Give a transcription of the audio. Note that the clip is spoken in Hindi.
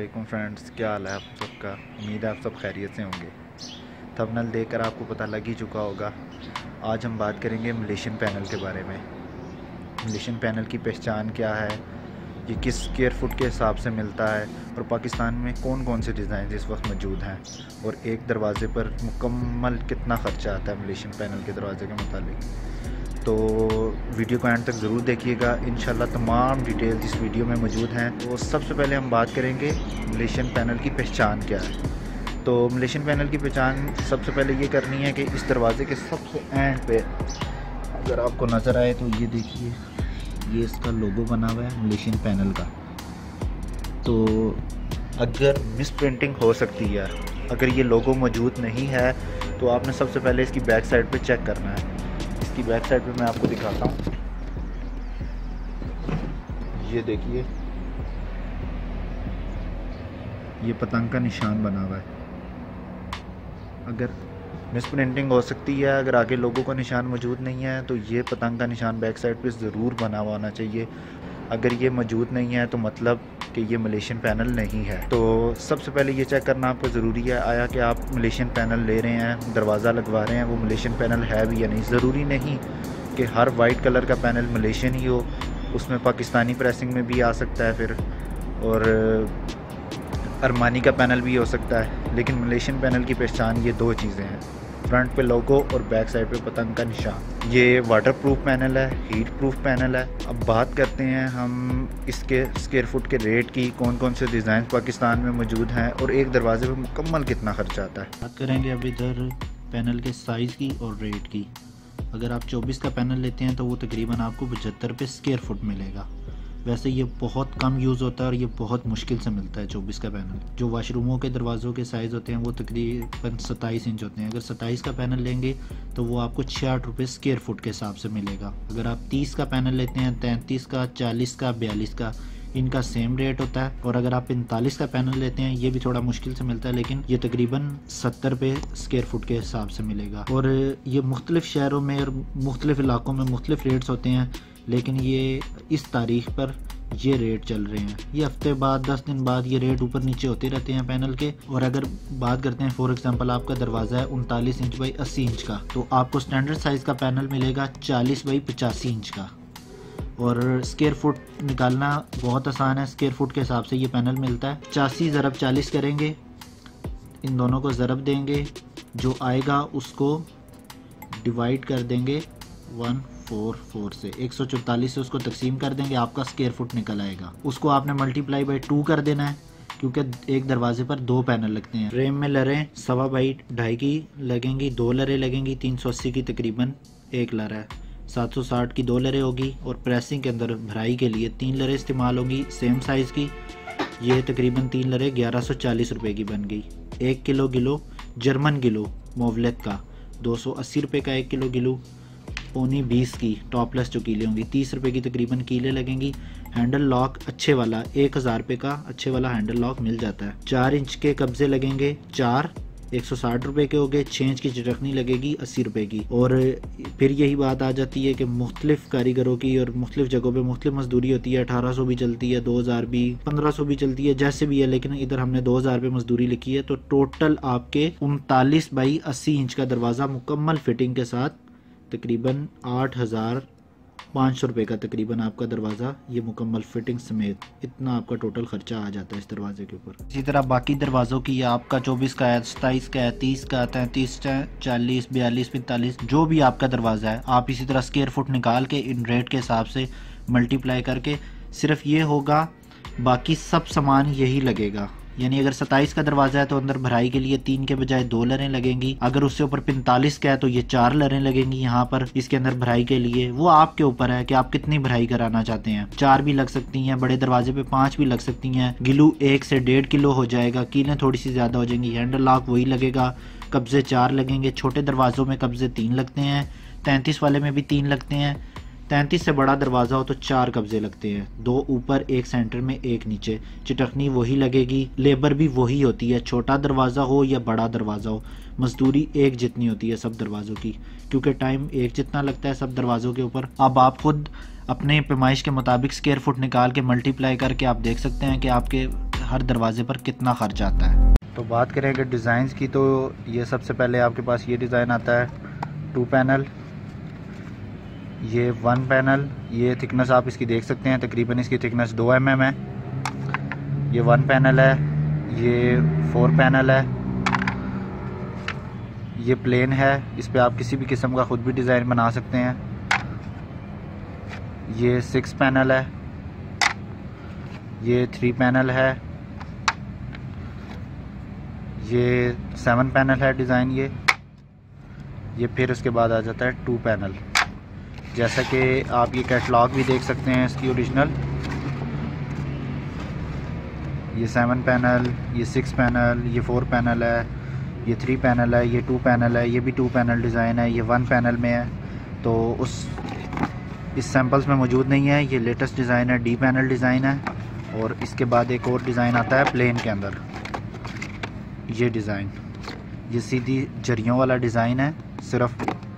वालेकुम फ्रेंड्स, क्या हाल है आप सबका। उम्मीद है आप सब खैरियत से होंगे। थंबनेल देखकर आपको पता लग ही चुका होगा। आज हम बात करेंगे मलेशियन पैनल के बारे में। मलेशियन पैनल की पहचान क्या है, ये किस स्क्वायर फुट के हिसाब से मिलता है और पाकिस्तान में कौन कौन से डिज़ाइन इस वक्त मौजूद हैं, और एक दरवाज़े पर मुकम्मल कितना ख़र्चा आता है मलेशियन पैनल के दरवाज़े के मुताबिक। तो वीडियो को एंड तक ज़रूर देखिएगा, इंशाल्लाह तमाम डिटेल्स इस वीडियो में मौजूद हैं। तो सबसे पहले हम बात करेंगे मलेशियन पैनल की पहचान क्या है। तो मलेशियन पैनल की पहचान सबसे पहले ये करनी है कि इस दरवाज़े के सबसे एंड पे अगर आपको नज़र आए तो ये देखिए, ये इसका लोगो बना हुआ है मलेशियन पैनल का। तो अगर मिस प्रिंटिंग हो सकती है, अगर ये लोगो मौजूद नहीं है तो आपने सबसे पहले इसकी बैक साइड पे चेक करना है। इसकी बैक साइड पे मैं आपको दिखाता हूँ, ये देखिए, ये पतंग का निशान बना हुआ है। अगर मिस प्रिंटिंग हो सकती है, अगर आगे लोगों का निशान मौजूद नहीं है तो ये पतंग का निशान बैक साइड पे ज़रूर बना हुआ होना चाहिए। अगर ये मौजूद नहीं है तो मतलब कि ये मलेशियन पैनल नहीं है। तो सबसे पहले ये चेक करना आपको ज़रूरी है, आया कि आप मलेशियन पैनल ले रहे हैं, दरवाज़ा लगवा रहे हैं, वो मलेशियन पैनल है भी या नहीं। ज़रूरी नहीं कि हर वाइट कलर का पैनल मलेशियन ही हो, उसमें पाकिस्तानी प्रेसिंग में भी आ सकता है फिर, और अरमानी का पैनल भी हो सकता है। लेकिन मलेशियन पैनल की पहचान ये दो चीज़ें हैं, फ्रंट पे लोगो और बैक साइड पे पतंग का निशान। ये वाटर प्रूफ पैनल है, हीट प्रूफ पैनल है। अब बात करते हैं हम इसके स्क्वायर फुट के रेट की, कौन कौन से डिज़ाइन पाकिस्तान में मौजूद हैं और एक दरवाजे पे मुकम्मल कितना खर्चा आता है। बात करेंगे अब इधर पैनल के साइज़ की और रेट की। अगर आप 24 का पैनल लेते हैं तो वो तकरीबन आपको 75 रुपये स्क्वायर फुट मिलेगा। वैसे ये बहुत कम यूज़ होता है और ये बहुत मुश्किल से मिलता है 24 का पैनल। जो वाशरूमों के दरवाज़ों के साइज़ होते हैं वो तकरीबन 27 इंच होते हैं। अगर 27 का पैनल लेंगे तो वो आपको 66 रुपये स्क्वायर फुट के हिसाब से मिलेगा। अगर आप 30 का पैनल लेते हैं, 33 का, 40 का, 42 का, इनका सेम रेट होता है। और अगर आप 45 का पैनल लेते हैं, ये भी थोड़ा मुश्किल से मिलता है, लेकिन ये तकरीबन 70 रुपये स्क्वायर फुट के हिसाब से मिलेगा। और ये मुख्तलिफ शहरों में और मुख्तलिफ इलाकों में मुख्तलिफ रेट्स होते हैं, लेकिन ये इस तारीख पर ये रेट चल रहे हैं। ये हफ्ते बाद, 10 दिन बाद ये रेट ऊपर नीचे होते रहते हैं पैनल के। और अगर बात करते हैं, फॉर एग्जांपल आपका दरवाज़ा है 39 इंच बाई 80 इंच का, तो आपको स्टैंडर्ड साइज़ का पैनल मिलेगा 40 बाई 85 इंच का। और स्क्वायर फुट निकालना बहुत आसान है, स्क्वायर फुट के हिसाब से ये पैनल मिलता है। 85 ज़रब 40 करेंगे, इन दोनों को ज़रब देंगे, जो आएगा उसको डिवाइड कर देंगे 144 से, 144 से उसको तकसीम कर देंगे, आपका स्क्वायर फुट निकल आएगा। उसको आपने मल्टीप्लाई बाई 2 कर देना है, क्योंकि एक दरवाजे पर 2 पैनल लगते हैं। फ्रेम में लरें 1.25 बाई 2.5 की लगेंगी, 2 लरें लगेंगी, 380 की तकरीबन 1 लर है, 760 की 2 लरें होगी। और प्रेसिंग के अंदर भराई के लिए 3 लरें इस्तेमाल होंगी सेम साइज़ की। ये तकरीबन 3 लरें 1140 रुपये की बन गई। 1 किलो गिलो जर्मन गिलो मोवलेट का 280 रुपये का 1 किलो गिलो। पौनी 20 की टॉपलेस जो कीले होंगी, 30 रुपये की तकरीबन कीले लगेंगी। हैंडल लॉक अच्छे वाला 1000 रुपये का अच्छे वाला हैंडल लॉक मिल जाता है। 4 इंच के कब्जे लगेंगे 4, 160 रुपये के हो गए। 6 इंच की चटकनी लगेगी 80 रुपये की। और फिर यही बात आ जाती है कि मुख्तलिफ कारीगरों की और मुख्तलिफ जगहों पे मुख्तलिफ मजदूरी होती है। 1800 भी चलती है, 2000 भी, 1500 भी चलती है, जैसे भी है, लेकिन इधर हमने 2000 रुपये मजदूरी लिखी है। तो टोटल आपके 39 बाई 80 इंच का दरवाज़ा मुकम्मल फिटिंग के साथ तकरीबन 8500 रुपये का तकरीबन आपका दरवाज़ा, ये मुकम्मल फिटिंग समेत इतना आपका टोटल ख़र्चा आ जाता है इस दरवाजे के ऊपर। इसी तरह बाकी दरवाज़ों की आपका 24 का है, 27 का है, 30 का, 33, 40, 42, 45, जो भी आपका दरवाज़ा है, आप इसी तरह स्क्वायर फुट निकाल के इन रेट के हिसाब से मल्टीप्लाई करके, सिर्फ ये होगा, बाकी सब सामान यही लगेगा। यानी अगर 27 का दरवाज़ा है तो अंदर भराई के लिए 3 के बजाय 2 लरें लगेंगी। अगर उससे ऊपर 45 का है तो ये 4 लरें लगेंगी यहाँ पर इसके अंदर भराई के लिए। वो आपके ऊपर है कि आप कितनी भराई कराना चाहते हैं। 4 भी लग सकती हैं, बड़े दरवाजे पे 5 भी लग सकती हैं। गिलू 1 से 1.5 किलो हो जाएगा, कीलें थोड़ी सी ज़्यादा हो जाएंगी। हैंडल लॉक वही लगेगा, कब्जे 4 लगेंगे। छोटे दरवाज़ों में कब्जे 3 लगते हैं, 33 वाले में भी 3 लगते हैं। 33 से बड़ा दरवाज़ा हो तो 4 कब्जे लगते हैं, 2 ऊपर, 1 सेंटर में, 1 नीचे। चटकनी वही लगेगी, लेबर भी वही होती है, छोटा दरवाज़ा हो या बड़ा दरवाज़ा हो, मजदूरी एक जितनी होती है सब दरवाज़ों की, क्योंकि टाइम एक जितना लगता है सब दरवाज़ों के ऊपर। अब आप खुद अपने पैमाइश के मुताबिक स्क्वायर फुट निकाल के मल्टीप्लाई करके आप देख सकते हैं कि आपके हर दरवाज़े पर कितना खर्च आता है। तो बात करें अगर डिज़ाइंस की, तो ये सबसे पहले आपके पास ये डिज़ाइन आता है 2 पैनल, ये 1 पैनल। ये थिकनेस आप इसकी देख सकते हैं, तकरीबन इसकी थिकनेस 2 mm है। ये 1 पैनल है, ये 4 पैनल है, ये प्लेन है, इस पे आप किसी भी किस्म का ख़ुद भी डिज़ाइन बना सकते हैं। ये 6 पैनल है, ये 3 पैनल है, ये 7 पैनल है डिज़ाइन। ये फिर उसके बाद आ जाता है 2 पैनल। जैसा कि आप ये कैटलॉग भी देख सकते हैं इसकी ओरिजिनल। ये 7 पैनल, ये 6 पैनल, ये 4 पैनल है, ये 3 पैनल है, ये 2 पैनल है, ये भी 2 पैनल डिज़ाइन है, ये 1 पैनल में है। तो इस सैम्पल्स में मौजूद नहीं है। ये लेटेस्ट डिज़ाइन है, D पैनल डिज़ाइन है। और इसके बाद एक और डिज़ाइन आता है प्लेन के अंदर, ये डिज़ाइन, ये सीधी जरियों वाला डिज़ाइन है, सिर्फ